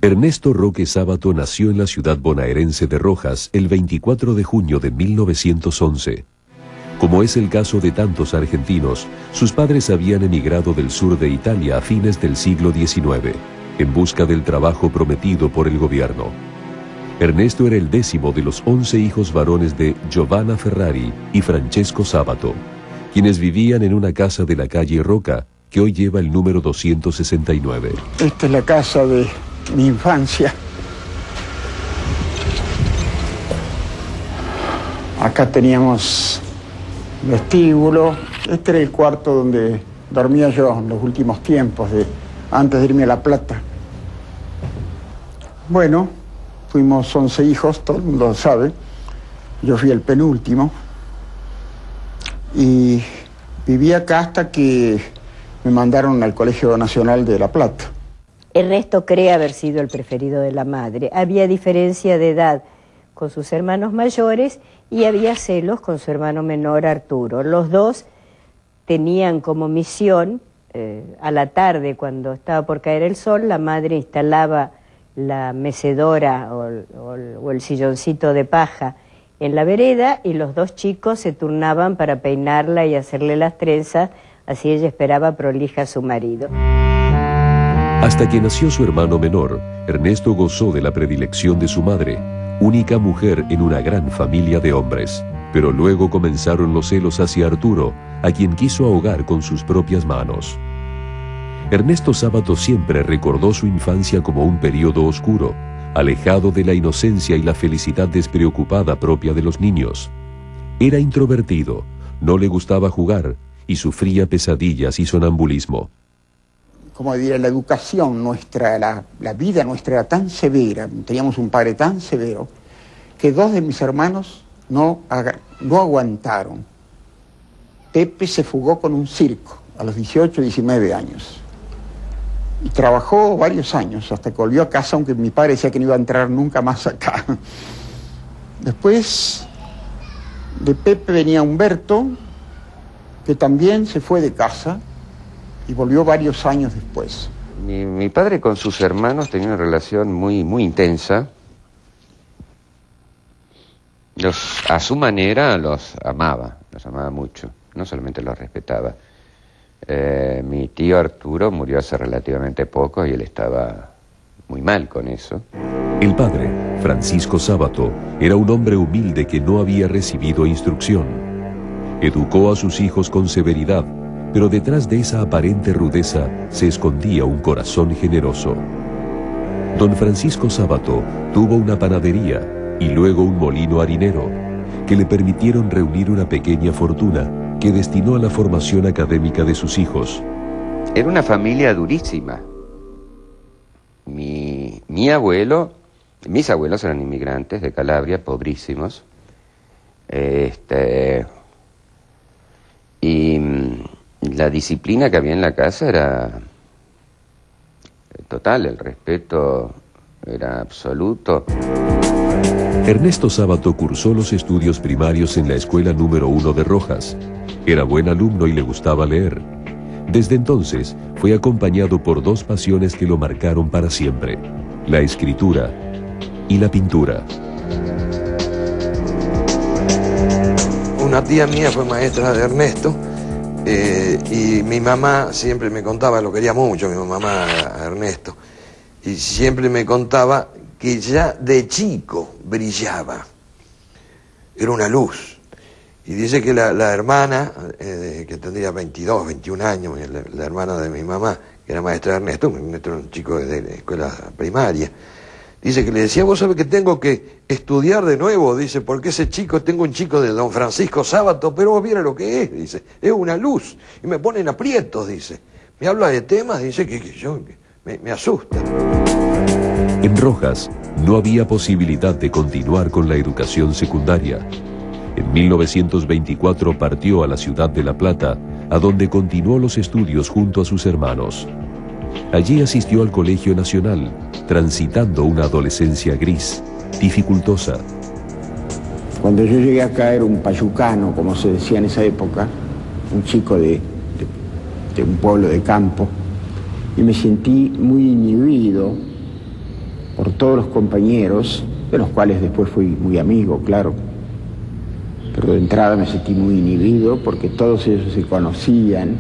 Ernesto Roque Sábato nació en la ciudad bonaerense de Rojas el 24 de junio de 1911. Como es el caso de tantos argentinos, sus padres habían emigrado del sur de Italia a fines del siglo XIX, en busca del trabajo prometido por el gobierno. Ernesto era el 10º de los 11 hijos varones de Giovanna Ferrari y Francesco Sábato, quienes vivían en una casa de la calle Roca, que hoy lleva el número 269. Esta es la casa de mi infancia. Acá teníamos vestíbulo. Este era el cuarto donde dormía yo en los últimos tiempos, antes de irme a La Plata. Bueno, fuimos 11 hijos, todo el mundo lo sabe. Yo fui el penúltimo. Y viví acá hasta que me mandaron al Colegio Nacional de La Plata. Ernesto cree haber sido el preferido de la madre. Había diferencia de edad con sus hermanos mayores y había celos con su hermano menor Arturo. Los dos tenían como misión, a la tarde cuando estaba por caer el sol, la madre instalaba la mecedora o el silloncito de paja en la vereda y los dos chicos se turnaban para peinarla y hacerle las trenzas, así ella esperaba prolija a su marido. Hasta que nació su hermano menor, Ernesto gozó de la predilección de su madre, única mujer en una gran familia de hombres. Pero luego comenzaron los celos hacia Arturo, a quien quiso ahogar con sus propias manos. Ernesto Sábato siempre recordó su infancia como un periodo oscuro, alejado de la inocencia y la felicidad despreocupada propia de los niños. Era introvertido, no le gustaba jugar y sufría pesadillas y sonambulismo. Como diría, la educación nuestra, la vida nuestra era tan severa, teníamos un padre tan severo, que 2 de mis hermanos no aguantaron. Pepe se fugó con un circo a los 18, 19 años. Y trabajó varios años, hasta que volvió a casa, aunque mi padre decía que no iba a entrar nunca más acá. Después de Pepe venía Humberto, que también se fue de casa y volvió varios años después. Mi padre con sus hermanos tenía una relación muy intensa. A su manera los amaba mucho, no solamente los respetaba. Mi tío Arturo murió hace relativamente poco y él estaba muy mal con eso. El padre, Francisco Sábato, era un hombre humilde que no había recibido instrucción. Educó a sus hijos con severidad, pero detrás de esa aparente rudeza se escondía un corazón generoso. Don Francisco Sábato tuvo una panadería y luego un molino harinero, que le permitieron reunir una pequeña fortuna que destinó a la formación académica de sus hijos. Era una familia durísima. Mis abuelos eran inmigrantes de Calabria, pobrísimos. Y la disciplina que había en la casa era total, el respeto era absoluto. Ernesto Sábato cursó los estudios primarios en la escuela número 1 de Rojas. Era buen alumno y le gustaba leer. Desde entonces fue acompañado por 2 pasiones que lo marcaron para siempre: la escritura y la pintura. Una tía mía fue maestra de Ernesto y mi mamá siempre me contaba, lo quería mucho mi mamá a Ernesto, y siempre me contaba que ya de chico brillaba, era una luz. Y dice que la hermana, que tendría 22, 21 años, la hermana de mi mamá, que era maestra de Ernesto era un chico de la escuela primaria, dice que le decía, vos sabés que tengo que estudiar de nuevo, dice, porque tengo un chico de don Francisco Sábato, pero vos viera lo que es, dice, es una luz, y me ponen aprietos, dice, me habla de temas, dice, que me asusta. En Rojas no había posibilidad de continuar con la educación secundaria. En 1924 partió a la ciudad de La Plata, a donde continuó los estudios junto a sus hermanos. Allí asistió al Colegio Nacional, transitando una adolescencia gris, dificultosa. Cuando yo llegué acá era un payucano, como se decía en esa época, un chico de un pueblo de campo, y me sentí muy inhibido, todos los compañeros, de los cuales después fui muy amigo, claro. Pero de entrada me sentí muy inhibido porque todos ellos se conocían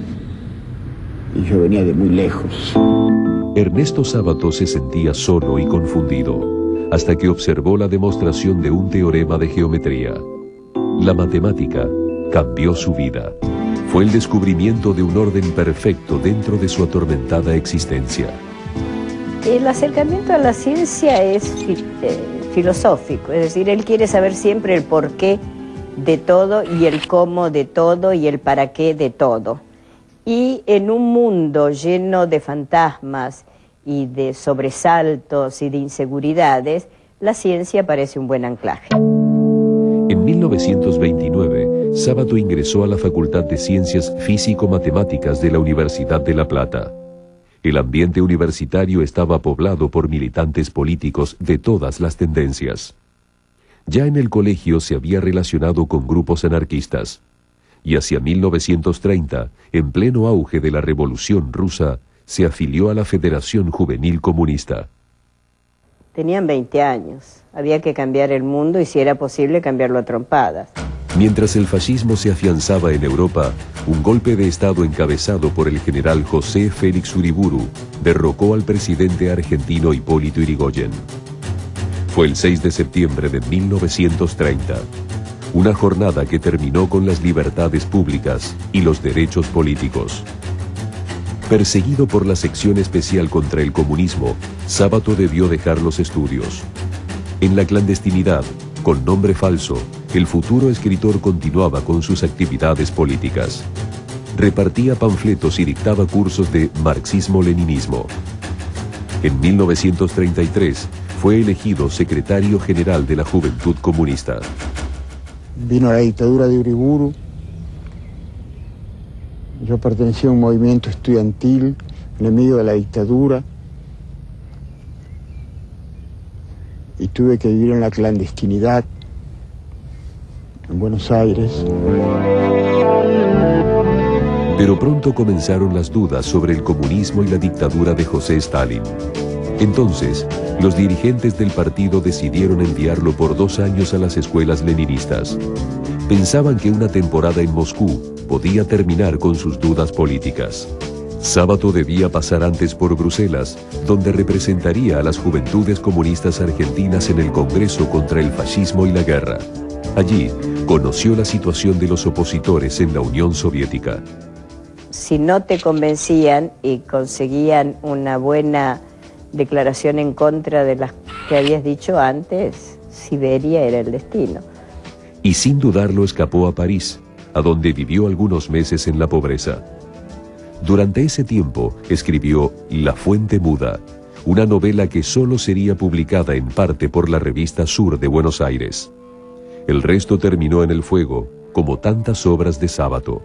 y yo venía de muy lejos. Ernesto Sábato se sentía solo y confundido, hasta que observó la demostración de un teorema de geometría. La matemática cambió su vida. Fue el descubrimiento de un orden perfecto dentro de su atormentada existencia. El acercamiento a la ciencia es filosófico, es decir, él quiere saber siempre el porqué de todo y el cómo de todo y el para qué de todo. Y en un mundo lleno de fantasmas y de sobresaltos y de inseguridades, la ciencia parece un buen anclaje. En 1929, Sábato ingresó a la Facultad de Ciencias Físico-Matemáticas de la Universidad de La Plata. El ambiente universitario estaba poblado por militantes políticos de todas las tendencias. Ya en el colegio se había relacionado con grupos anarquistas, y hacia 1930, en pleno auge de la Revolución Rusa, se afilió a la Federación Juvenil Comunista. Tenían 20 años, había que cambiar el mundo y si era posible cambiarlo a trompadas. Mientras el fascismo se afianzaba en Europa, un golpe de Estado encabezado por el general José Félix Uriburu derrocó al presidente argentino Hipólito Yrigoyen. Fue el 6 de septiembre de 1930, una jornada que terminó con las libertades públicas y los derechos políticos. Perseguido por la sección especial contra el comunismo, Sábato debió dejar los estudios. En la clandestinidad, con nombre falso, el futuro escritor continuaba con sus actividades políticas. Repartía panfletos y dictaba cursos de marxismo-leninismo. En 1933 fue elegido secretario general de la Juventud Comunista. Vino la dictadura de Uriburu. Yo pertenecía a un movimiento estudiantil, enemigo de la dictadura, y tuve que vivir en la clandestinidad, en Buenos Aires. Pero pronto comenzaron las dudas sobre el comunismo y la dictadura de José Stalin. Entonces, los dirigentes del partido decidieron enviarlo por 2 años a las escuelas leninistas. Pensaban que una temporada en Moscú podía terminar con sus dudas políticas. Sábato debía pasar antes por Bruselas, donde representaría a las juventudes comunistas argentinas en el Congreso contra el fascismo y la guerra. Allí, conoció la situación de los opositores en la Unión Soviética. Si no te convencían y conseguían una buena declaración en contra de las que habías dicho antes, Siberia era el destino. Y sin dudarlo escapó a París, a donde vivió algunos meses en la pobreza. Durante ese tiempo escribió La Fuente Muda, una novela que solo sería publicada en parte por la revista Sur de Buenos Aires. El resto terminó en el fuego, como tantas obras de Sábato.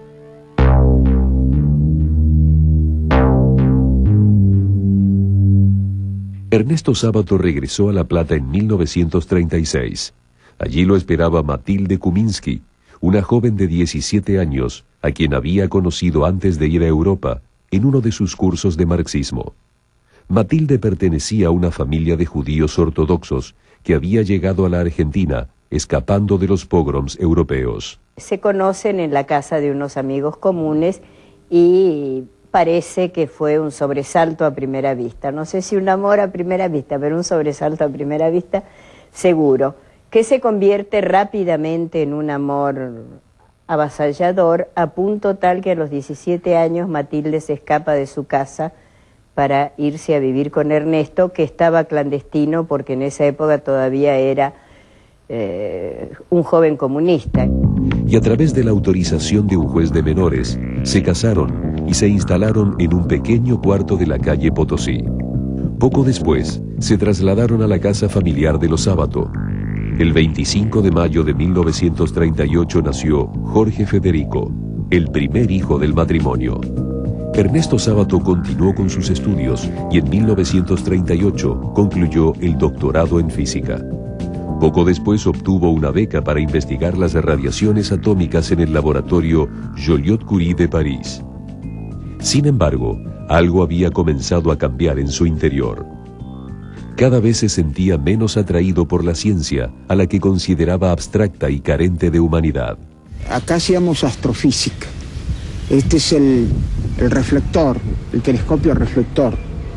Ernesto Sábato regresó a La Plata en 1936. Allí lo esperaba Matilde Kuminski, una joven de 17 años, a quien había conocido antes de ir a Europa, en uno de sus cursos de marxismo. Matilde pertenecía a una familia de judíos ortodoxos que había llegado a la Argentina, escapando de los pogroms europeos. Se conocen en la casa de unos amigos comunes y parece que fue un sobresalto a primera vista. No sé si un amor a primera vista, pero un sobresalto a primera vista seguro, que se convierte rápidamente en un amor avasallador, a punto tal que a los 17 años Matilde se escapa de su casa para irse a vivir con Ernesto, que estaba clandestino porque en esa época todavía era un joven comunista. Y a través de la autorización de un juez de menores, se casaron y se instalaron en un pequeño cuarto de la calle Potosí. Poco después, se trasladaron a la casa familiar de los Sábato. El 25 de mayo de 1938 nació Jorge Federico, el primer hijo del matrimonio. Ernesto Sábato continuó con sus estudios y en 1938 concluyó el doctorado en física. Poco después obtuvo una beca para investigar las radiaciones atómicas en el laboratorio Joliot-Curie de París. Sin embargo, algo había comenzado a cambiar en su interior. Cada vez se sentía menos atraído por la ciencia, a la que consideraba abstracta y carente de humanidad. Acá hacíamos astrofísica. Este es el reflector, el telescopio reflector.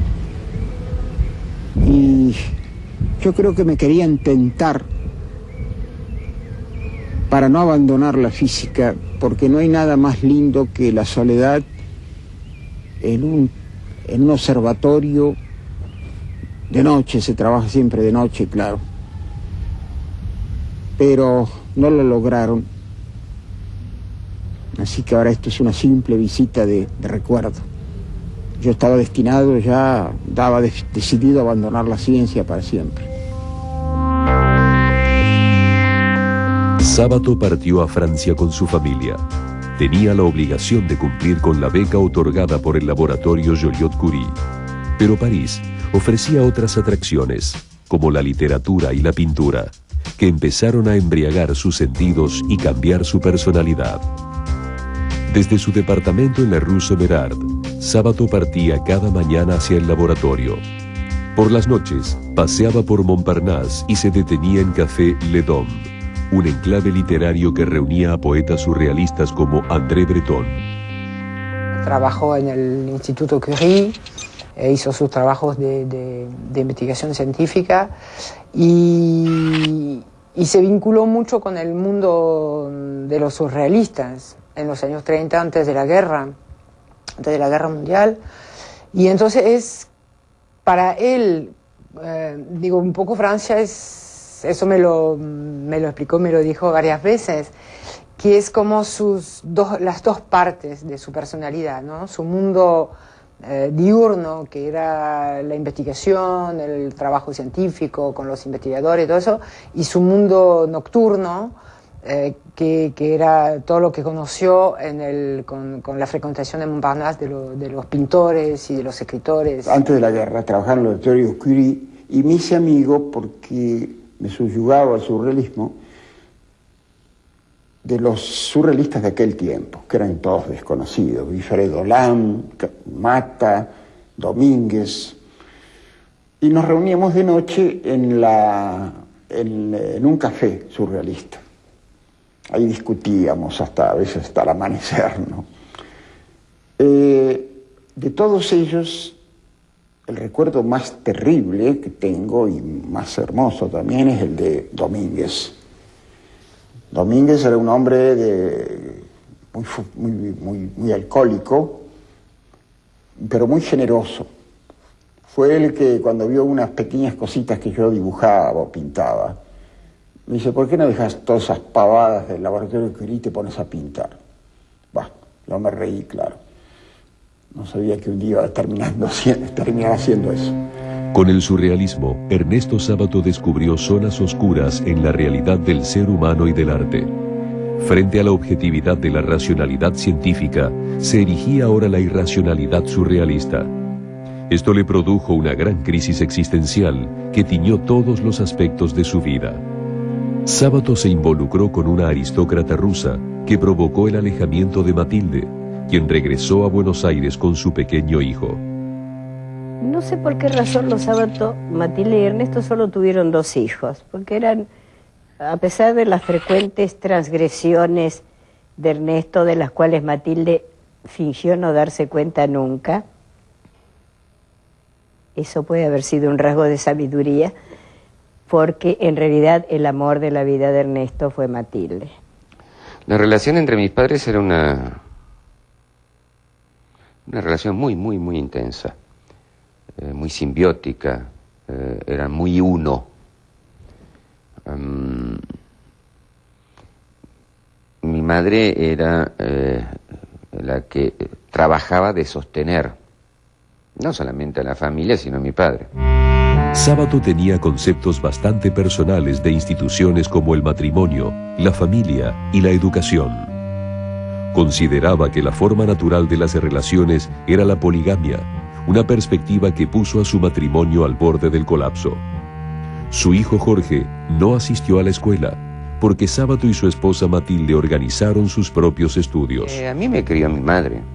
Y yo creo que me querían tentar para no abandonar la física, porque no hay nada más lindo que la soledad en un observatorio. De noche, se trabaja siempre de noche, claro. Pero no lo lograron. Así que ahora esto es una simple visita de recuerdo. Yo estaba destinado, ya estaba decidido a abandonar la ciencia para siempre. Sábato partió a Francia con su familia. Tenía la obligación de cumplir con la beca otorgada por el laboratorio Joliot-Curie. Pero París ofrecía otras atracciones, como la literatura y la pintura, que empezaron a embriagar sus sentidos y cambiar su personalidad. Desde su departamento en la Rue Sommerard, Sábato partía cada mañana hacia el laboratorio. Por las noches, paseaba por Montparnasse y se detenía en Café Le Dôme, un enclave literario que reunía a poetas surrealistas como André Breton. Trabajó en el Instituto Curie, hizo sus trabajos de investigación científica y se vinculó mucho con el mundo de los surrealistas en los años 30, antes de la guerra mundial. Y entonces para él, digo, un poco Francia eso me lo explicó, me lo dijo varias veces, que es como las dos partes de su personalidad, ¿no? Su mundo diurno, que era la investigación, el trabajo científico con los investigadores, todo eso, y su mundo nocturno, que era todo lo que conoció con la frecuentación de Montparnasse de los pintores y de los escritores. Antes de la guerra trabajaba en el laboratorio Curie y me hice amigo porque me subyugaba al surrealismo de los surrealistas de aquel tiempo, que eran todos desconocidos: Wilfredo Lam, Mata, Domínguez, y nos reuníamos de noche en un café surrealista. Ahí discutíamos a veces hasta el amanecer, ¿no? De todos ellos, el recuerdo más terrible que tengo y más hermoso también es el de Domínguez. Domínguez era un hombre muy alcohólico, pero muy generoso. Fue él que, cuando vio unas pequeñas cositas que yo dibujaba o pintaba, me dice: ¿por qué no dejas todas esas pavadas del laboratorio Curie y te pones a pintar? Bah, yo me reí, claro. No sabía que un día iba a terminar haciendo eso. Con el surrealismo, Ernesto Sábato descubrió zonas oscuras en la realidad del ser humano y del arte. Frente a la objetividad de la racionalidad científica, se erigía ahora la irracionalidad surrealista. Esto le produjo una gran crisis existencial que tiñó todos los aspectos de su vida. Sábato se involucró con una aristócrata rusa que provocó el alejamiento de Matilde, quien regresó a Buenos Aires con su pequeño hijo. No sé por qué razón los Sábato, Matilde y Ernesto, solo tuvieron 2 hijos, porque eran, a pesar de las frecuentes transgresiones de Ernesto, de las cuales Matilde fingió no darse cuenta nunca, eso puede haber sido un rasgo de sabiduría, porque en realidad el amor de la vida de Ernesto fue Matilde. La relación entre mis padres era una relación muy, muy, muy intensa, muy simbiótica, eran muy uno. Mi madre era la que trabajaba de sostener, no solamente a la familia, sino a mi padre. Sábato tenía conceptos bastante personales de instituciones como el matrimonio, la familia y la educación. Consideraba que la forma natural de las relaciones era la poligamia, una perspectiva que puso a su matrimonio al borde del colapso. Su hijo Jorge no asistió a la escuela, porque Sábato y su esposa Matilde organizaron sus propios estudios. A mí me crió mi madre.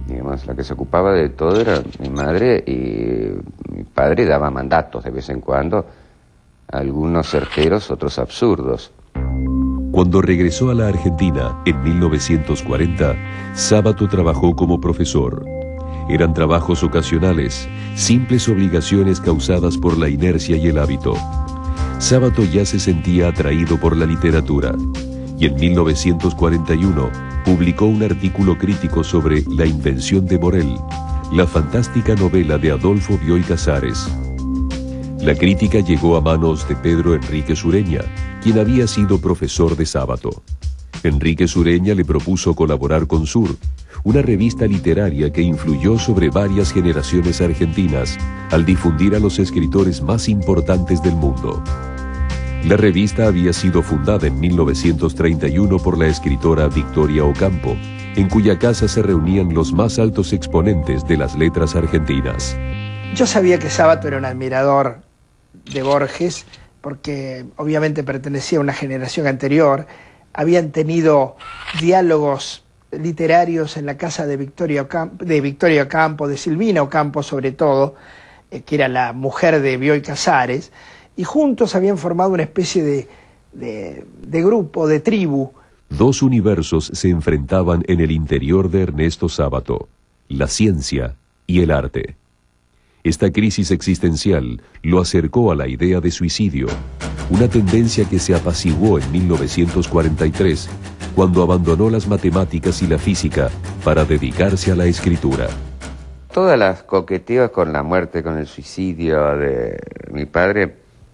Digamos, la que se ocupaba de todo era mi madre, y mi padre daba mandatos de vez en cuando, algunos certeros, otros absurdos. Cuando regresó a la Argentina en 1940, Sábato trabajó como profesor. Eran trabajos ocasionales, simples obligaciones causadas por la inercia y el hábito. Sábato ya se sentía atraído por la literatura, y en 1941 publicó un artículo crítico sobre La invención de Morel, la fantástica novela de Adolfo Bioy Casares. La crítica llegó a manos de Pedro Enrique Sureña, quien había sido profesor de Sábato. Enrique Sureña le propuso colaborar con Sur, una revista literaria que influyó sobre varias generaciones argentinas al difundir a los escritores más importantes del mundo. La revista había sido fundada en 1931 por la escritora Victoria Ocampo, en cuya casa se reunían los más altos exponentes de las letras argentinas. Yo sabía que Sábato era un admirador de Borges, porque obviamente pertenecía a una generación anterior. Habían tenido diálogos literarios en la casa de Victoria Ocampo, de Silvina Ocampo sobre todo, que era la mujer de Bioy Casares, y juntos habían formado una especie de grupo, de tribu. Dos universos se enfrentaban en el interior de Ernesto Sábato, la ciencia y el arte. Esta crisis existencial lo acercó a la idea de suicidio, una tendencia que se apaciguó en 1943, cuando abandonó las matemáticas y la física para dedicarse a la escritura. Todas las coqueteos con la muerte, con el suicidio de mi padre,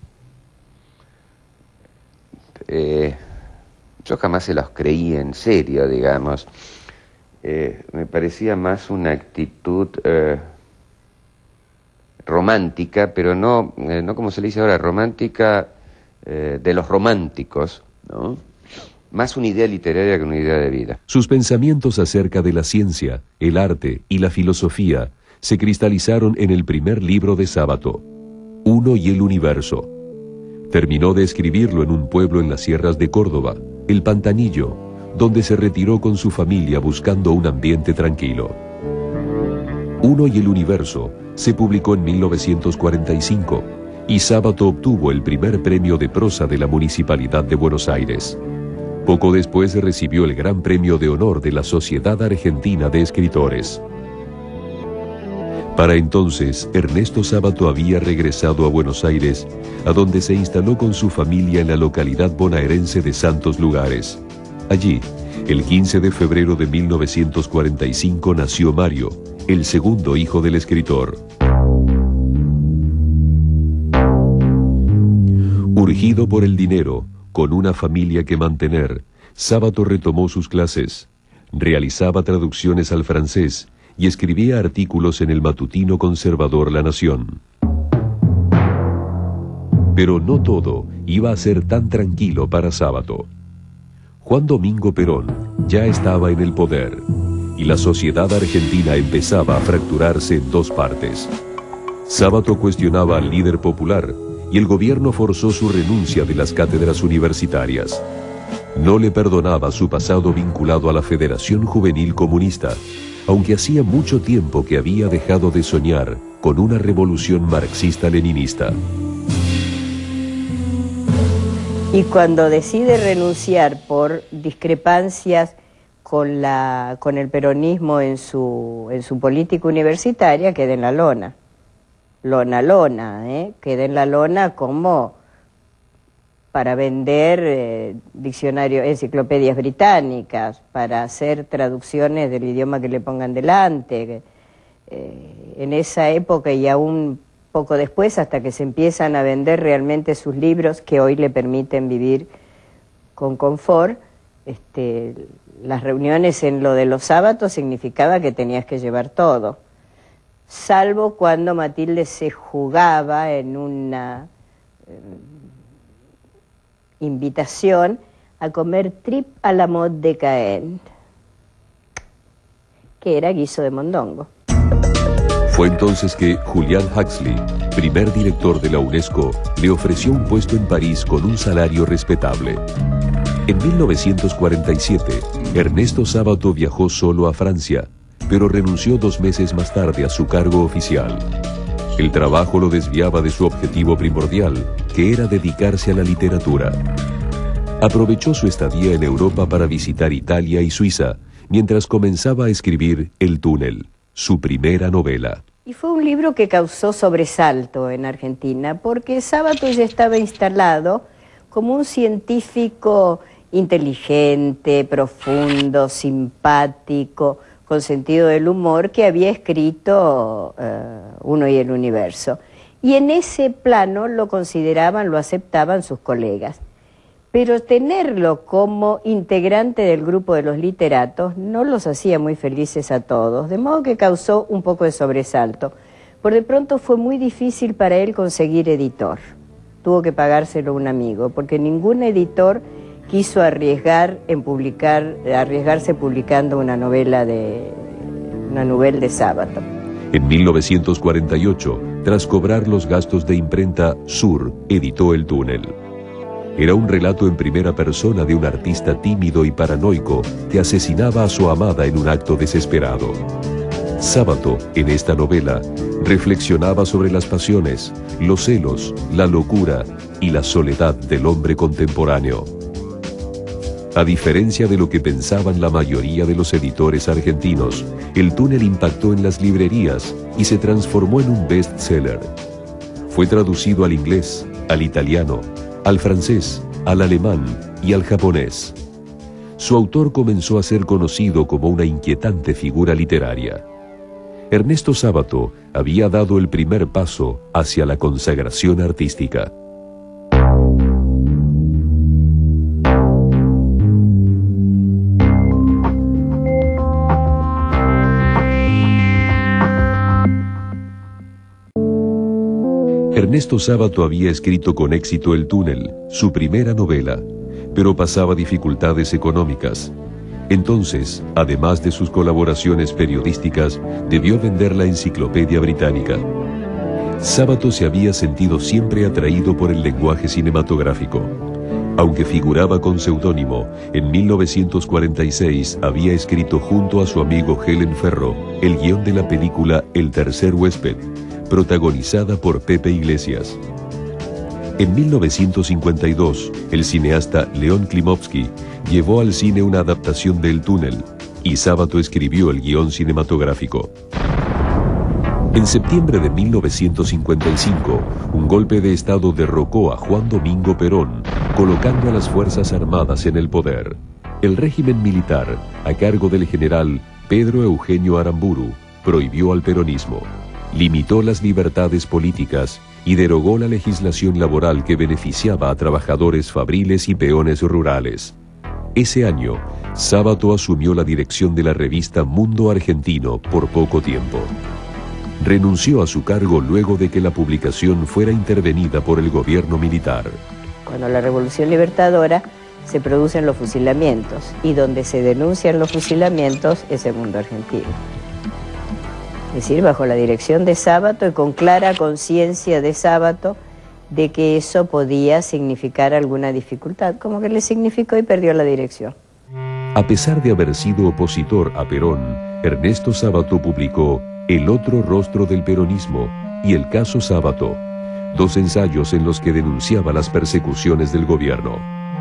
yo jamás se los creí en serio, digamos. Me parecía más una actitud romántica, pero no como se le dice ahora, romántica de los románticos, ¿no? Más una idea literaria que una idea de vida. Sus pensamientos acerca de la ciencia, el arte y la filosofía se cristalizaron en el primer libro de Sábato, Uno y el Universo. Terminó de escribirlo en un pueblo en las sierras de Córdoba, El Pantanillo, donde se retiró con su familia buscando un ambiente tranquilo. Uno y el Universo se publicó en 1945 y Sábato obtuvo el primer premio de prosa de la Municipalidad de Buenos Aires. Poco después recibió el Gran Premio de Honor de la Sociedad Argentina de Escritores. Para entonces, Ernesto Sábato había regresado a Buenos Aires, a donde se instaló con su familia en la localidad bonaerense de Santos Lugares. Allí, el 15 de febrero de 1945 nació Mario, el segundo hijo del escritor. Urgido por el dinero, con una familia que mantener, Sábato retomó sus clases, realizaba traducciones al francés y escribía artículos en el matutino conservador La Nación. Pero no todo iba a ser tan tranquilo para Sábato. Juan Domingo Perón ya estaba en el poder y la sociedad argentina empezaba a fracturarse en dos partes. Sábato cuestionaba al líder popular y el gobierno forzó su renuncia de las cátedras universitarias. No le perdonaba su pasado vinculado a la Federación Juvenil Comunista, aunque hacía mucho tiempo que había dejado de soñar con una revolución marxista-leninista. Y cuando decide renunciar por discrepancias con el peronismo en su política universitaria, queda en la lona. Queda en la lona como para vender diccionarios, enciclopedias británicas, para hacer traducciones del idioma que le pongan delante. En esa época y aún poco después, hasta que se empiezan a vender realmente sus libros, que hoy le permiten vivir con confort, las reuniones en lo de los sábados significaba que tenías que llevar todo, salvo cuando Matilde se jugaba en una invitación a comer trip a la mode de Caen, que era guiso de mondongo. Fue entonces que Julián Huxley, primer director de la UNESCO, le ofreció un puesto en París con un salario respetable. En 1947, Ernesto Sábato viajó solo a Francia pero renunció 2 meses más tarde a su cargo oficial. El trabajo lo desviaba de su objetivo primordial, que era dedicarse a la literatura. Aprovechó su estadía en Europa para visitar Italia y Suiza, mientras comenzaba a escribir El túnel, su primera novela. Y fue un libro que causó sobresalto en Argentina, porque Sábato ya estaba instalado como un científico inteligente, profundo, simpático, con sentido del humor, que había escrito Uno y el universo. Y en ese plano lo consideraban, lo aceptaban sus colegas. Pero tenerlo como integrante del grupo de los literatos no los hacía muy felices a todos, de modo que causó un poco de sobresalto. Por de pronto fue muy difícil para él conseguir editor. Tuvo que pagárselo a un amigo, porque ningún editor quiso arriesgarse publicando una novela de Sábato. En 1948, tras cobrar los gastos de imprenta, Sur editó El túnel. Era un relato en primera persona de un artista tímido y paranoico que asesinaba a su amada en un acto desesperado. Sábato, en esta novela, reflexionaba sobre las pasiones, los celos, la locura y la soledad del hombre contemporáneo. A diferencia de lo que pensaban la mayoría de los editores argentinos, El túnel impactó en las librerías y se transformó en un bestseller. Fue traducido al inglés, al italiano, al francés, al alemán y al japonés. Su autor comenzó a ser conocido como una inquietante figura literaria. Ernesto Sábato había dado el primer paso hacia la consagración artística. Ernesto Sábato había escrito con éxito El túnel, su primera novela, pero pasaba dificultades económicas. Entonces, además de sus colaboraciones periodísticas, debió vender la Enciclopedia Británica. Sábato se había sentido siempre atraído por el lenguaje cinematográfico. Aunque figuraba con seudónimo, en 1946 había escrito junto a su amigo Helen Ferro el guión de la película El tercer huésped, protagonizada por Pepe Iglesias. En 1952, el cineasta León Klimovsky llevó al cine una adaptación de El túnel, y Sábato escribió el guión cinematográfico. En septiembre de 1955, un golpe de Estado derrocó a Juan Domingo Perón, colocando a las Fuerzas Armadas en el poder. El régimen militar, a cargo del general Pedro Eugenio Aramburu, prohibió al peronismo, limitó las libertades políticas y derogó la legislación laboral que beneficiaba a trabajadores fabriles y peones rurales. Ese año, Sábato asumió la dirección de la revista Mundo Argentino por poco tiempo. Renunció a su cargo luego de que la publicación fuera intervenida por el gobierno militar. Cuando la Revolución Libertadora se producen los fusilamientos, y donde se denuncian los fusilamientos es el Mundo Argentino. Es decir, bajo la dirección de Sábato y con clara conciencia de Sábato de que eso podía significar alguna dificultad, como que le significó, y perdió la dirección. A pesar de haber sido opositor a Perón, Ernesto Sábato publicó El otro rostro del peronismo y El caso Sábato, 2 ensayos en los que denunciaba las persecuciones del gobierno.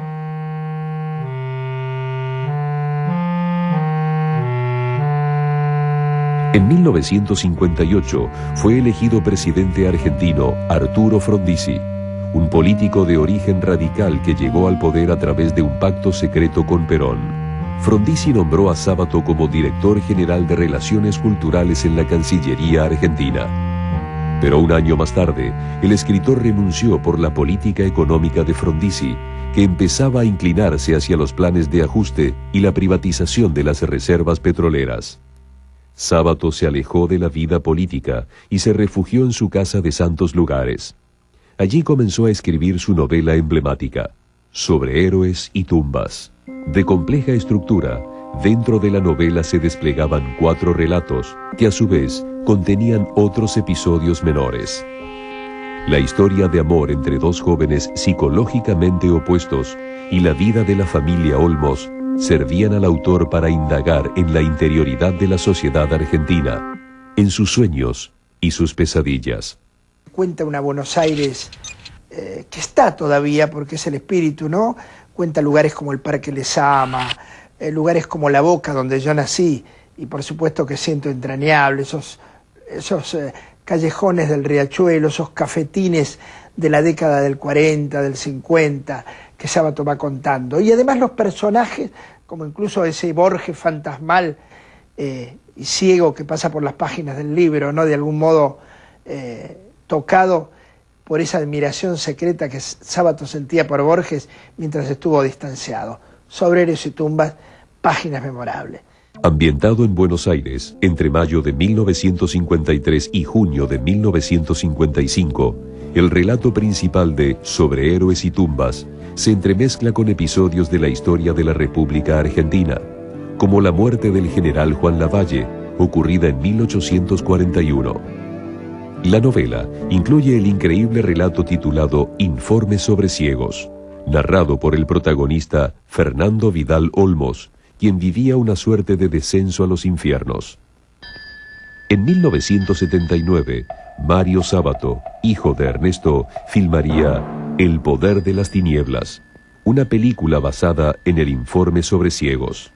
En 1958 fue elegido presidente argentino Arturo Frondizi, un político de origen radical que llegó al poder a través de un pacto secreto con Perón. Frondizi nombró a Sábato como director general de Relaciones Culturales en la Cancillería argentina. Pero un año más tarde, el escritor renunció por la política económica de Frondizi, que empezaba a inclinarse hacia los planes de ajuste y la privatización de las reservas petroleras. Sábato se alejó de la vida política y se refugió en su casa de Santos Lugares. Allí comenzó a escribir su novela emblemática, Sobre héroes y tumbas. De compleja estructura, dentro de la novela se desplegaban 4 relatos que a su vez contenían otros episodios menores. La historia de amor entre 2 jóvenes psicológicamente opuestos y la vida de la familia Olmos servían al autor para indagar en la interioridad de la sociedad argentina, en sus sueños y sus pesadillas. Cuenta una Buenos Aires que está todavía, porque es el espíritu, ¿no? Cuenta lugares como el Parque Lezama, lugares como La Boca, donde yo nací, y por supuesto que siento entrañable esos callejones del Riachuelo, esos cafetines de la década del 40, del 50, que Sábato va contando. Y además los personajes, como incluso ese Borges fantasmal y ciego que pasa por las páginas del libro, ¿no? De algún modo tocado por esa admiración secreta que Sábato sentía por Borges mientras estuvo distanciado. Sobreros y tumbas, páginas memorables. Ambientado en Buenos Aires, entre mayo de 1953 y junio de 1955, el relato principal de Sobre héroes y tumbas se entremezcla con episodios de la historia de la República Argentina, como la muerte del general Juan Lavalle, ocurrida en 1841. La novela incluye el increíble relato titulado Informe sobre ciegos, narrado por el protagonista Fernando Vidal Olmos, quien vivía una suerte de descenso a los infiernos. En 1979, Mario Sábato, hijo de Ernesto, filmaría El poder de las tinieblas, una película basada en el Informe sobre ciegos.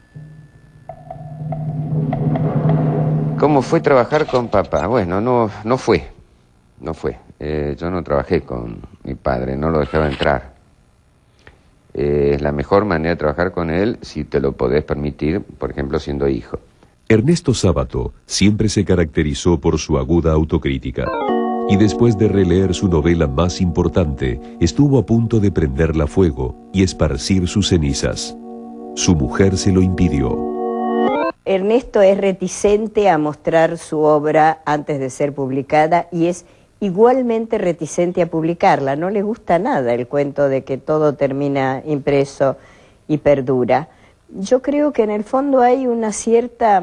¿Cómo fue trabajar con papá? Bueno, no fue. Yo no trabajé con mi padre, no lo dejaba entrar. Es la mejor manera de trabajar con él si te lo podés permitir, por ejemplo, siendo hijo. Ernesto Sábato siempre se caracterizó por su aguda autocrítica, y después de releer su novela más importante, estuvo a punto de prenderla a fuego y esparcir sus cenizas. Su mujer se lo impidió. Ernesto es reticente a mostrar su obra antes de ser publicada y es igualmente reticente a publicarla. No le gusta nada el cuento de que todo termina impreso y perdura. Yo creo que en el fondo hay una cierta,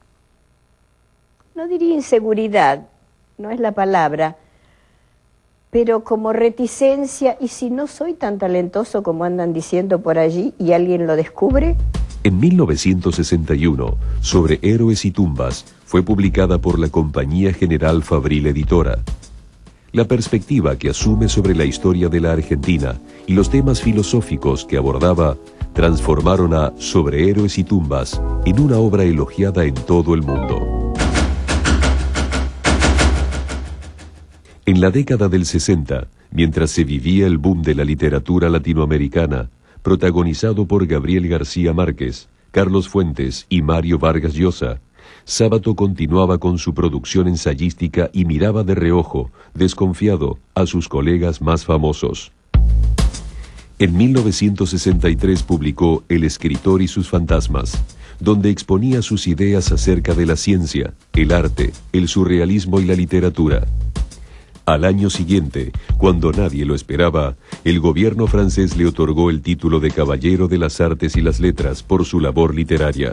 no diría inseguridad, no es la palabra, pero como reticencia, y si no soy tan talentoso como andan diciendo por allí y alguien lo descubre. En 1961, Sobre héroes y tumbas, fue publicada por la Compañía General Fabril Editora. La perspectiva que asume sobre la historia de la Argentina y los temas filosóficos que abordaba transformaron a Sobre héroes y tumbas en una obra elogiada en todo el mundo. En la década del 60, mientras se vivía el boom de la literatura latinoamericana, protagonizado por Gabriel García Márquez, Carlos Fuentes y Mario Vargas Llosa, Sábato continuaba con su producción ensayística y miraba de reojo, desconfiado, a sus colegas más famosos. En 1963 publicó El escritor y sus fantasmas, donde exponía sus ideas acerca de la ciencia, el arte, el surrealismo y la literatura. Al año siguiente, cuando nadie lo esperaba, el gobierno francés le otorgó el título de Caballero de las Artes y las Letras por su labor literaria.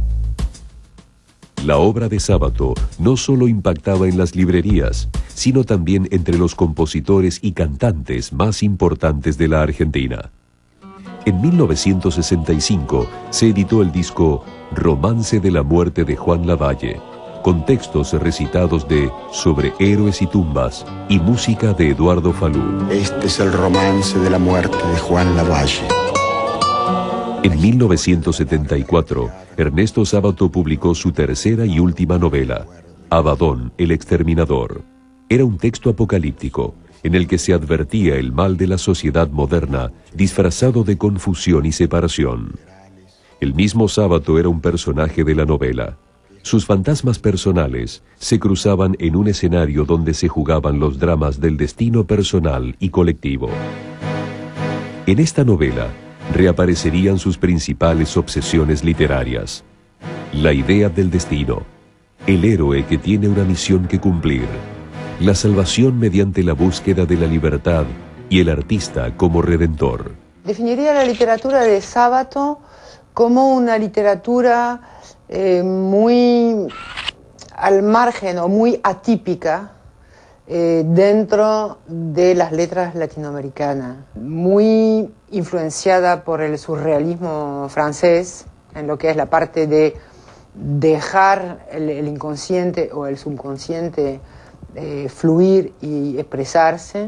La obra de Sábato no solo impactaba en las librerías, sino también entre los compositores y cantantes más importantes de la Argentina. En 1965 se editó el disco Romance de la muerte de Juan Lavalle, con textos recitados de Sobre héroes y tumbas y música de Eduardo Falú. Este es el romance de la muerte de Juan Lavalle. En 1974, Ernesto Sábato publicó su tercera y última novela, Abadón, el exterminador. Era un texto apocalíptico, en el que se advertía el mal de la sociedad moderna, disfrazado de confusión y separación. El mismo Sábato era un personaje de la novela. Sus fantasmas personales se cruzaban en un escenario donde se jugaban los dramas del destino personal y colectivo. En esta novela, reaparecerían sus principales obsesiones literarias: la idea del destino, el héroe que tiene una misión que cumplir, la salvación mediante la búsqueda de la libertad y el artista como redentor. Definiría la literatura de Sábato como una literatura muy al margen o muy atípica dentro de las letras latinoamericanas, muy influenciada por el surrealismo francés, en lo que es la parte de dejar el inconsciente o el subconsciente fluir y expresarse,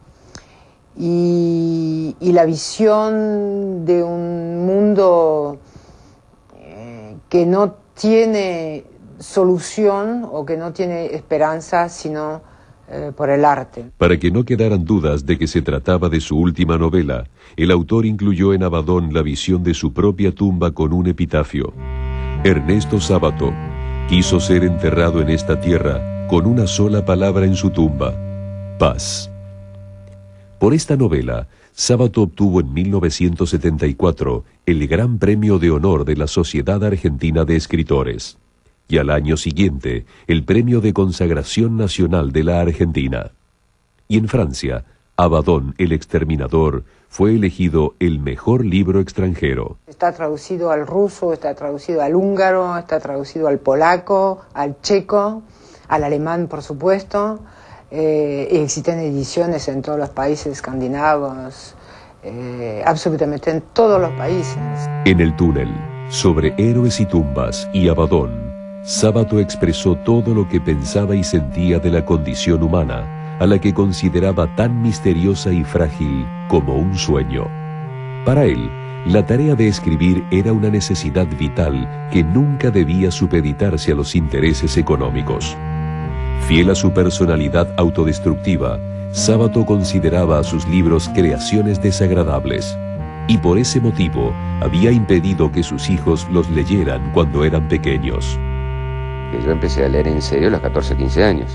y la visión de un mundo que no tiene solución o que no tiene esperanza sino por el arte. Para que no quedaran dudas de que se trataba de su última novela, el autor incluyó en Abaddon la visión de su propia tumba con un epitafio. Ernesto Sábato quiso ser enterrado en esta tierra con una sola palabra en su tumba: paz. Por esta novela, Sábato obtuvo en 1974 el Gran Premio de Honor de la Sociedad Argentina de Escritores, y al año siguiente el Premio de Consagración Nacional de la Argentina. Y en Francia, Abaddon, el exterminador, fue elegido el mejor libro extranjero. Está traducido al ruso, está traducido al húngaro, está traducido al polaco, al checo, al alemán, por supuesto. Existen ediciones en todos los países escandinavos, absolutamente en todos los países. En El túnel, sobre héroes y tumbas y Abaddon, Sábato expresó todo lo que pensaba y sentía de la condición humana, a la que consideraba tan misteriosa y frágil como un sueño. Para él, la tarea de escribir era una necesidad vital que nunca debía supeditarse a los intereses económicos. Fiel a su personalidad autodestructiva, Sábato consideraba a sus libros creaciones desagradables, y por ese motivo había impedido que sus hijos los leyeran cuando eran pequeños. Yo empecé a leer en serio a los 14, 15 años.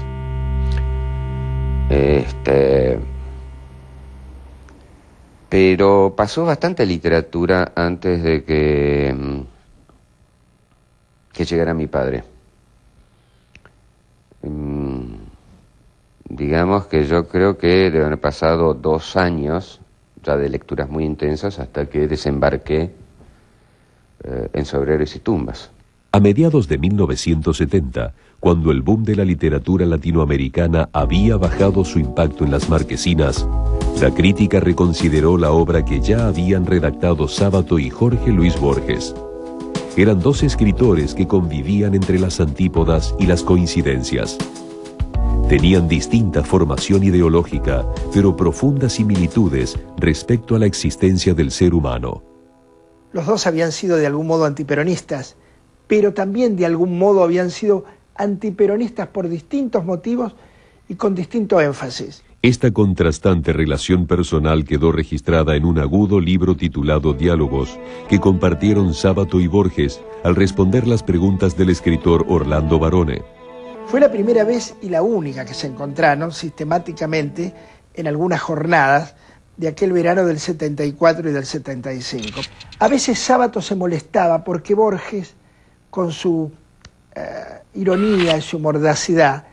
Pero pasó bastante literatura antes de que llegara mi padre. Digamos que yo creo que deben haber pasado 2 años ya de lecturas muy intensas hasta que desembarqué en Sobre héroes y tumbas. A mediados de 1970, cuando el boom de la literatura latinoamericana había bajado su impacto en las marquesinas, la crítica reconsideró la obra que ya habían redactado Sábato y Jorge Luis Borges. Eran 2 escritores que convivían entre las antípodas y las coincidencias. Tenían distinta formación ideológica, pero profundas similitudes respecto a la existencia del ser humano. Los dos habían sido de algún modo antiperonistas, pero también de algún modo habían sido antiperonistas por distintos motivos y con distinto énfasis. Esta contrastante relación personal quedó registrada en un agudo libro titulado Diálogos, que compartieron Sábato y Borges al responder las preguntas del escritor Orlando Barone. Fue la primera vez y la única que se encontraron sistemáticamente en algunas jornadas de aquel verano del 74 y del 75. A veces Sábato se molestaba porque Borges, con su ironía y su mordacidad,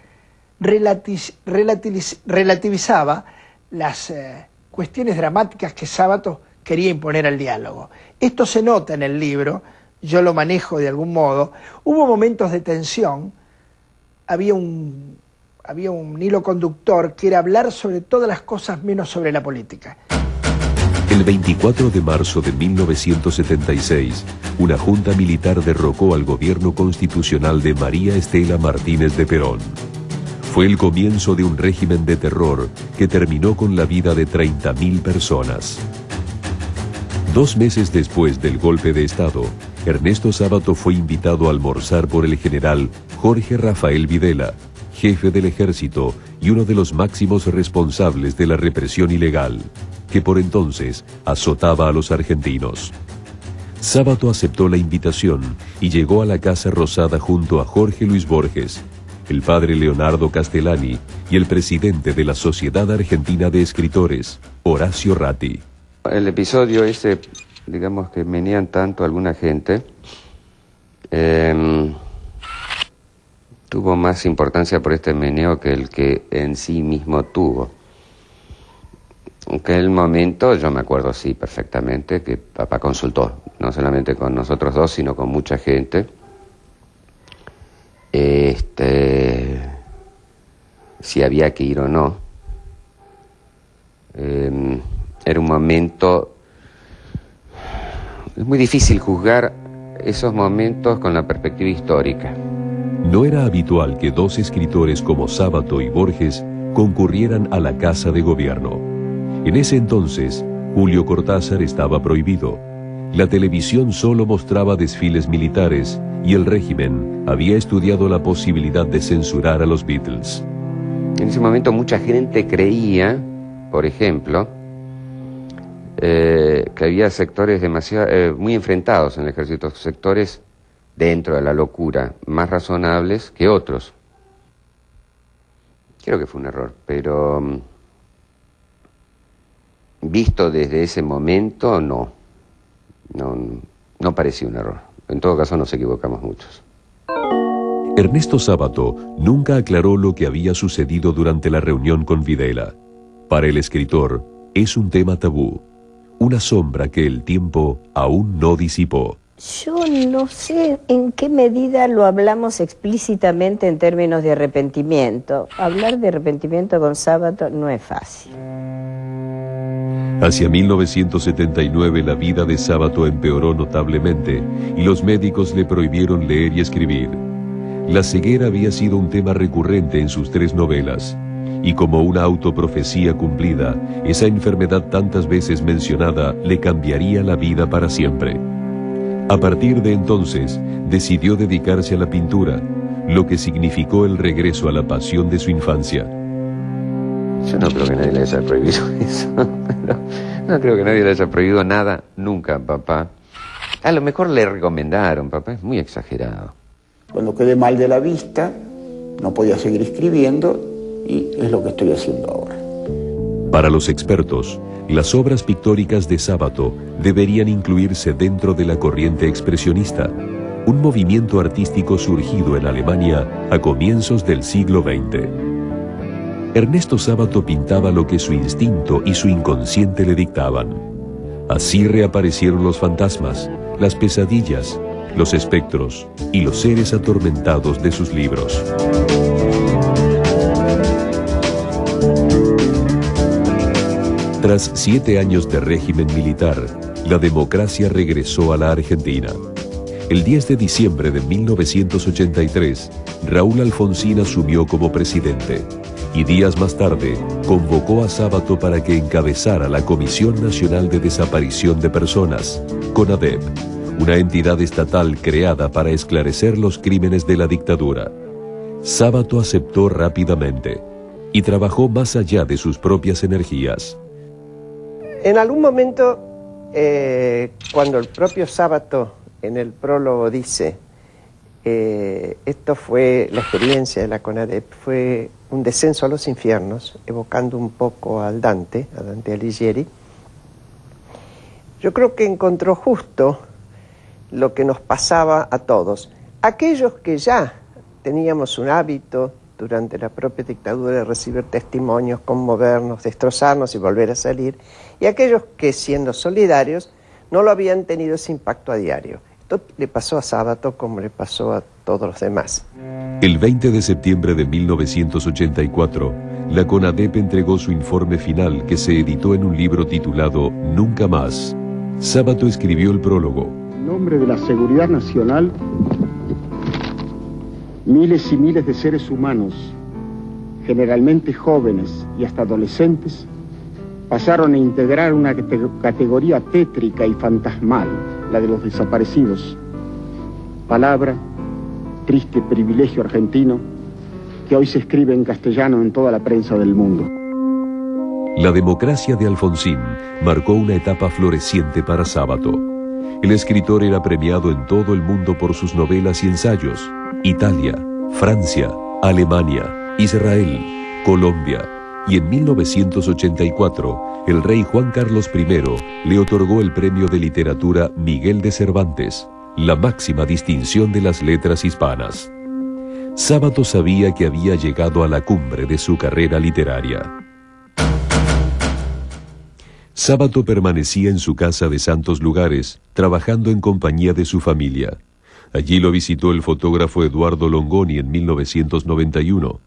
relativizaba las cuestiones dramáticas que Sábato quería imponer al diálogo. Esto se nota en el libro, yo lo manejo de algún modo. Hubo momentos de tensión, había un hilo conductor que era hablar sobre todas las cosas menos sobre la política. El 24 de marzo de 1976, una junta militar derrocó al gobierno constitucional de María Estela Martínez de Perón. Fue el comienzo de un régimen de terror que terminó con la vida de 30.000 personas. 2 meses después del golpe de Estado, Ernesto Sábato fue invitado a almorzar por el general Jorge Rafael Videla, jefe del ejército y uno de los máximos responsables de la represión ilegal, que por entonces azotaba a los argentinos. Sábato aceptó la invitación y llegó a la Casa Rosada junto a Jorge Luis Borges, el padre Leonardo Castellani y el presidente de la Sociedad Argentina de Escritores, Horacio Ratti. El episodio ese, digamos que menean tanto a alguna gente, tuvo más importancia por este meneo que el que en sí mismo tuvo. En el momento, yo me acuerdo sí perfectamente que papá consultó, no solamente con nosotros dos, sino con mucha gente. si había que ir o no. Era un momento... Es muy difícil juzgar esos momentos con la perspectiva histórica. No era habitual que dos escritores como Sábato y Borges concurrieran a la Casa de Gobierno. En ese entonces, Julio Cortázar estaba prohibido. La televisión solo mostraba desfiles militares y el régimen había estudiado la posibilidad de censurar a los Beatles. En ese momento mucha gente creía, por ejemplo, que había sectores muy enfrentados en el ejército, sectores dentro de la locura, más razonables que otros. Creo que fue un error, pero visto desde ese momento, no parecía un error. En todo caso, nos equivocamos muchos. Ernesto Sábato nunca aclaró lo que había sucedido durante la reunión con Videla. Para el escritor, es un tema tabú, una sombra que el tiempo aún no disipó. Yo no sé en qué medida lo hablamos explícitamente en términos de arrepentimiento. Hablar de arrepentimiento con Sábato no es fácil. Hacia 1979 la vida de Sábato empeoró notablemente y los médicos le prohibieron leer y escribir. La ceguera había sido un tema recurrente en sus 3 novelas, y como una autoprofecía cumplida, esa enfermedad tantas veces mencionada le cambiaría la vida para siempre. A partir de entonces, decidió dedicarse a la pintura, lo que significó el regreso a la pasión de su infancia. Yo no creo que nadie le haya prohibido eso. No creo que nadie le haya prohibido nada nunca, papá. A lo mejor le recomendaron, papá, es muy exagerado. Cuando quedé mal de la vista, no podía seguir escribiendo y es lo que estoy haciendo ahora. Para los expertos, las obras pictóricas de Sábato deberían incluirse dentro de la corriente expresionista, un movimiento artístico surgido en Alemania a comienzos del siglo XX. Ernesto Sábato pintaba lo que su instinto y su inconsciente le dictaban. Así reaparecieron los fantasmas, las pesadillas, los espectros y los seres atormentados de sus libros. Tras 7 años de régimen militar, la democracia regresó a la Argentina. El 10 de diciembre de 1983, Raúl Alfonsín asumió como presidente y días más tarde convocó a Sábato para que encabezara la Comisión Nacional de Desaparición de Personas, CONADEP, una entidad estatal creada para esclarecer los crímenes de la dictadura. Sábato aceptó rápidamente y trabajó más allá de sus propias energías. En algún momento, cuando el propio Sábato en el prólogo dice, esto fue la experiencia de la CONADEP, fue un descenso a los infiernos, evocando un poco a Dante Alighieri, yo creo que encontró justo lo que nos pasaba a todos. Aquellos que ya teníamos un hábito durante la propia dictadura de recibir testimonios, conmovernos, destrozarnos y volver a salir, y aquellos que, siendo solidarios, no lo habían tenido ese impacto a diario. Esto le pasó a Sábato como le pasó a todos los demás. El 20 de septiembre de 1984, la CONADEP entregó su informe final que se editó en un libro titulado Nunca Más. Sábato escribió el prólogo. En nombre de la seguridad nacional, miles y miles de seres humanos, generalmente jóvenes y hasta adolescentes, pasaron a integrar una categoría tétrica y fantasmal, la de los desaparecidos. Palabra, triste privilegio argentino, que hoy se escribe en castellano en toda la prensa del mundo. La democracia de Alfonsín marcó una etapa floreciente para Sábato. El escritor era premiado en todo el mundo por sus novelas y ensayos. Italia, Francia, Alemania, Israel, Colombia, y en 1984 el rey Juan Carlos I le otorgó el premio de literatura Miguel de Cervantes, la máxima distinción de las letras hispanas. Sábato sabía que había llegado a la cumbre de su carrera literaria. Sábato permanecía en su casa de Santos Lugares, trabajando en compañía de su familia. Allí lo visitó el fotógrafo Eduardo Longoni en 1991.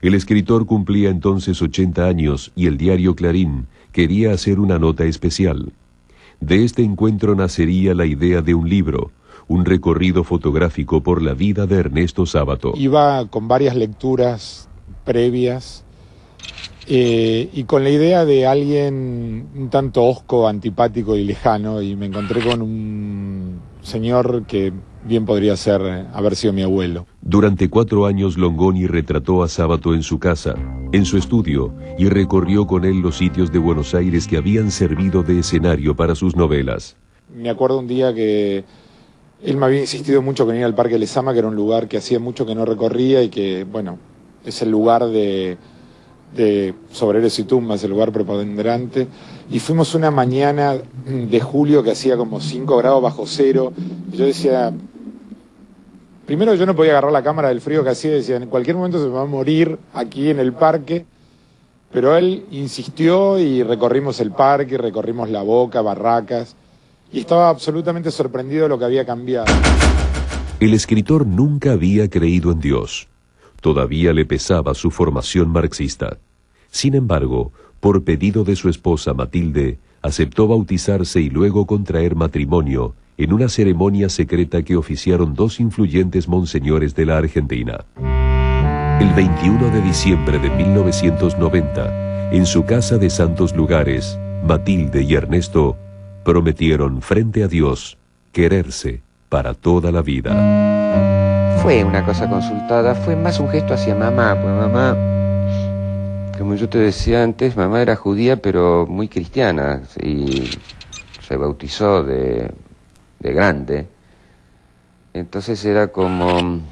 El escritor cumplía entonces 80 años y el diario Clarín quería hacer una nota especial. De este encuentro nacería la idea de un libro, un recorrido fotográfico por la vida de Ernesto Sábato. Iba con varias lecturas previas y con la idea de alguien un tanto hosco, antipático y lejano, y me encontré con un señor que bien podría haber sido mi abuelo. Durante 4 años Longoni retrató a Sábato en su casa, en su estudio, y recorrió con él los sitios de Buenos Aires que habían servido de escenario para sus novelas. Me acuerdo un día que él me había insistido mucho con ir al Parque Lezama, que era un lugar que hacía mucho que no recorría y que, bueno, es el lugar de Sobreros y Tumbas, el lugar preponderante. Y fuimos una mañana de julio que hacía como 5 grados bajo cero. Y yo decía, primero yo no podía agarrar la cámara del frío que hacía, decía, en cualquier momento se me va a morir aquí en el parque. Pero él insistió y recorrimos el parque, recorrimos La Boca, Barracas, y estaba absolutamente sorprendido de lo que había cambiado. El escritor nunca había creído en Dios. Todavía le pesaba su formación marxista. Sin embargo, por pedido de su esposa Matilde, aceptó bautizarse y luego contraer matrimonio en una ceremonia secreta que oficiaron 2 influyentes monseñores de la Argentina. El 21 de diciembre de 1990, en su casa de Santos Lugares, Matilde y Ernesto prometieron frente a Dios quererse para toda la vida. Fue una cosa consultada, fue más un gesto hacia mamá, pues mamá, como yo te decía antes, mamá era judía pero muy cristiana y se bautizó de grande. Entonces era como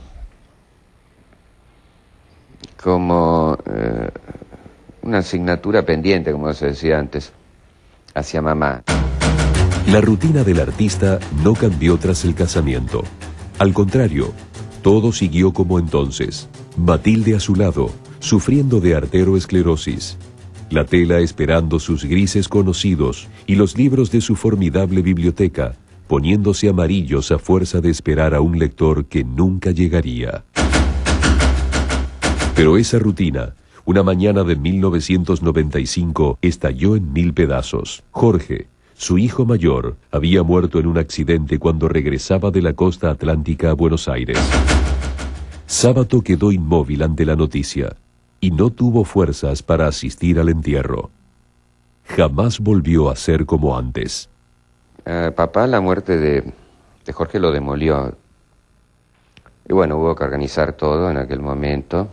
una asignatura pendiente, como se decía antes, hacia mamá. La rutina del artista no cambió tras el casamiento. Al contrario, todo siguió como entonces. Matilde a su lado, sufriendo de arteroesclerosis. La tela esperando sus grises conocidos y los libros de su formidable biblioteca, poniéndose amarillos a fuerza de esperar a un lector que nunca llegaría. Pero esa rutina, una mañana de 1995, estalló en 1000 pedazos. Jorge, su hijo mayor, había muerto en un accidente cuando regresaba de la costa atlántica a Buenos Aires. Sábato quedó inmóvil ante la noticia y no tuvo fuerzas para asistir al entierro. Jamás volvió a ser como antes. Papá, la muerte de Jorge lo demolió. Y bueno, hubo que organizar todo en aquel momento.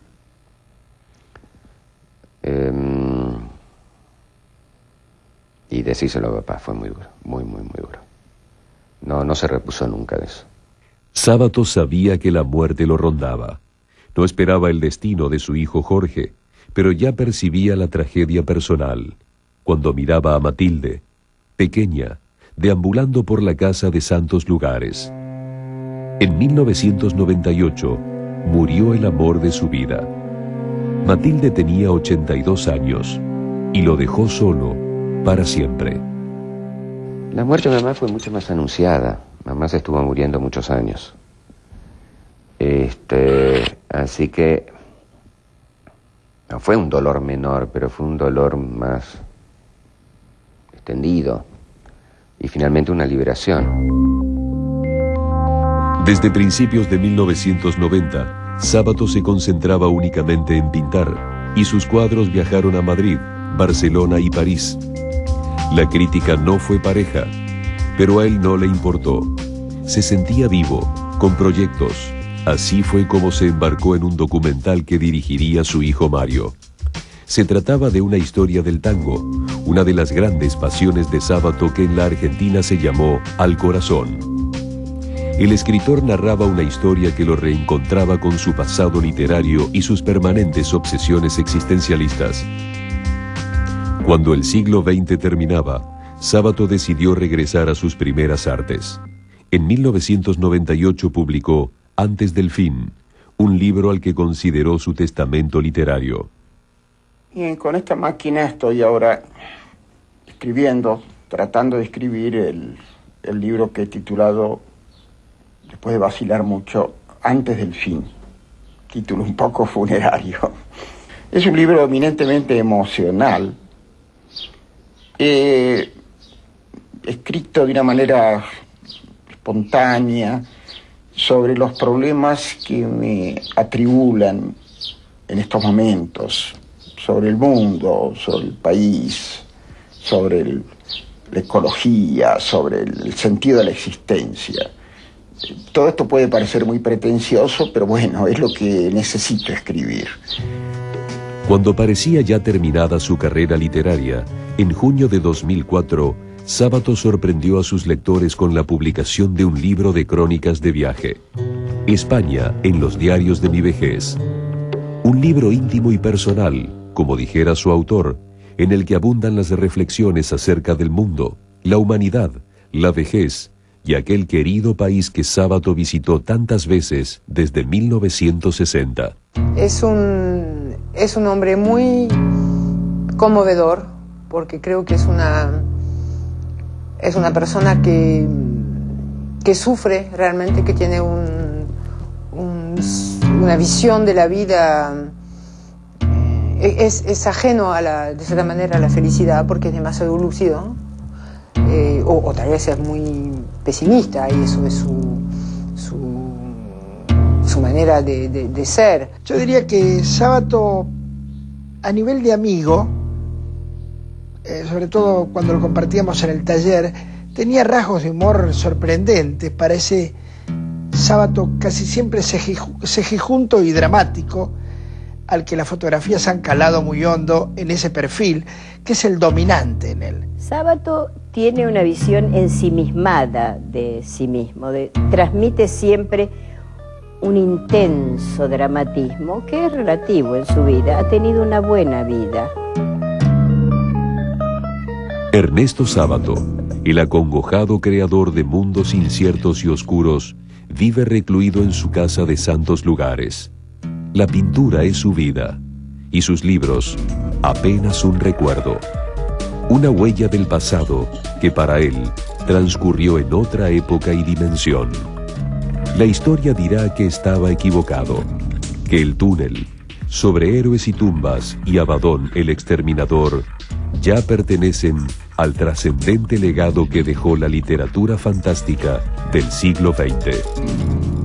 Y decírselo a papá fue muy duro, muy duro. No se repuso nunca de eso. Sábato sabía que la muerte lo rondaba. No esperaba el destino de su hijo Jorge, pero ya percibía la tragedia personal cuando miraba a Matilde, pequeña, deambulando por la casa de Santos Lugares. En 1998 murió el amor de su vida. Matilde tenía 82 años y lo dejó solo para siempre. La muerte de mamá fue mucho más anunciada. Mamá se estuvo muriendo muchos años. Así que no fue un dolor menor, pero fue un dolor más extendido y finalmente una liberación. Desde principios de 1990, Sábato se concentraba únicamente en pintar y sus cuadros viajaron a Madrid, Barcelona y París. La crítica no fue pareja, pero a él no le importó. Se sentía vivo, con proyectos. Así fue como se embarcó en un documental que dirigiría su hijo Mario. Se trataba de una historia del tango, una de las grandes pasiones de Sábato que en la Argentina se llamó Al Corazón. El escritor narraba una historia que lo reencontraba con su pasado literario y sus permanentes obsesiones existencialistas. Cuando el siglo XX terminaba, Sábato decidió regresar a sus primeras artes. En 1998 publicó Antes del fin, un libro al que consideró su testamento literario. Y con esta máquina estoy ahora escribiendo, tratando de escribir el libro que he titulado, después de vacilar mucho, Antes del fin. título un poco funerario. Es un libro eminentemente emocional, escrito de una manera espontánea sobre los problemas que me atribulan en estos momentos, sobre el mundo, sobre el país, sobre la ecología, sobre el sentido de la existencia. Todo esto puede parecer muy pretencioso, pero bueno, es lo que necesito escribir. Cuando parecía ya terminada su carrera literaria, en junio de 2004, Sábato sorprendió a sus lectores con la publicación de un libro de crónicas de viaje, España en los diarios de mi vejez. Un libro íntimo y personal, como dijera su autor, en el que abundan las reflexiones acerca del mundo, la humanidad, la vejez y aquel querido país que Sábato visitó tantas veces desde 1960. Es un hombre muy conmovedor, porque creo que es una persona que sufre realmente, que tiene una visión de la vida. Es ajeno de cierta manera a la felicidad, porque es demasiado lúcido, o tal vez es muy pesimista, y eso es su manera de ser. Yo diría que Sábato, a nivel de amigo, sobre todo cuando lo compartíamos en el taller, tenía rasgos de humor sorprendentes. Parece Sábato casi siempre cejijunto y dramático, al que las fotografías han calado muy hondo en ese perfil, que es el dominante en él. Sábato tiene una visión ensimismada de sí mismo, transmite siempre un intenso dramatismo que es relativo en su vida, ha tenido una buena vida. Ernesto Sábato, el acongojado creador de mundos inciertos y oscuros, vive recluido en su casa de Santos Lugares. La pintura es su vida, y sus libros apenas un recuerdo. Una huella del pasado que para él transcurrió en otra época y dimensión. La historia dirá que estaba equivocado, que el túnel, sobre héroes y tumbas y Abadón el exterminador, ya pertenecen al trascendente legado que dejó la literatura fantástica del siglo XX.